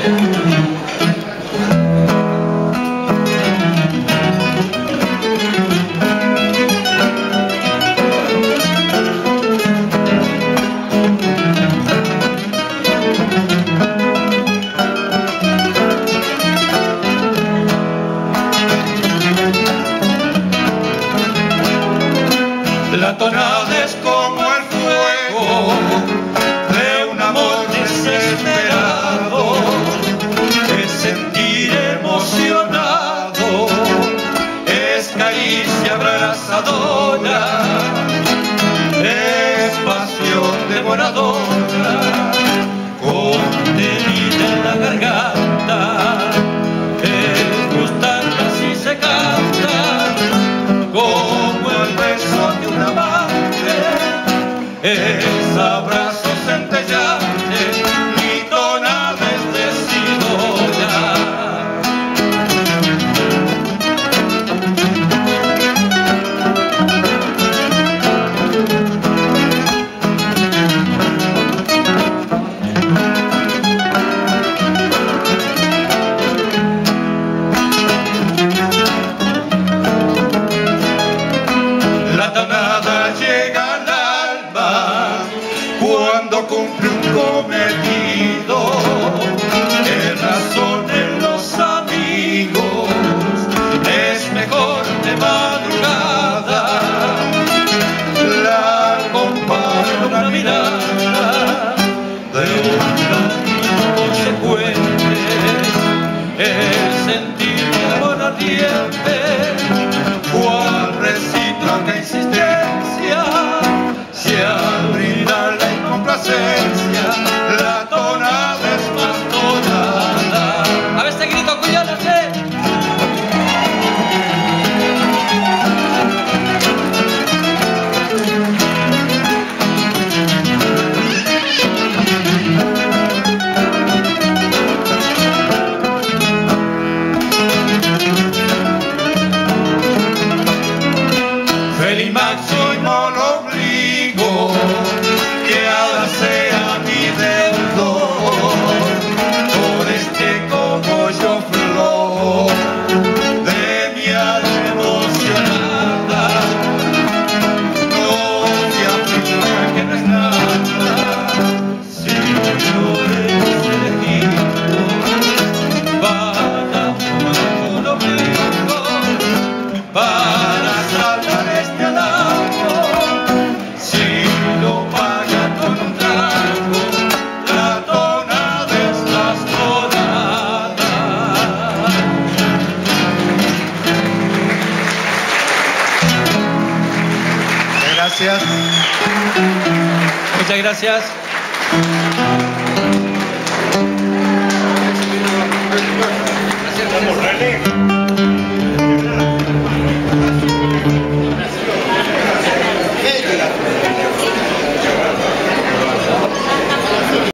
La tonada es como el fuego de un amor desesperado, es sentir emocionado, es caricia abrazadora, es pasión devoradora, contenida en la garganta, es gustarla si se canta, como el beso de un amante, es abrazo centellante, mi tonada es decidora. La tonada llega al alma cuando cumple un cometido, es razón de los amigos, es mejor de madrugada, la acompaña una mirada de un latino consecuente, es sentir amor ardiente, cual recíproca insistencia, si al brindar la incomplacencia, la tonada es más tonada. A ver este grito, cuidado, Felimax, hoy no lo obligo, que ahora sea mi deudor, por este cogollo flojo de mi alma emocionada. No se afirma que no es nada, si no eres elegido para un obligo, para salvar este halago, si lo paga con un trago, la tonada es más tonada. Gracias. Muchas gracias.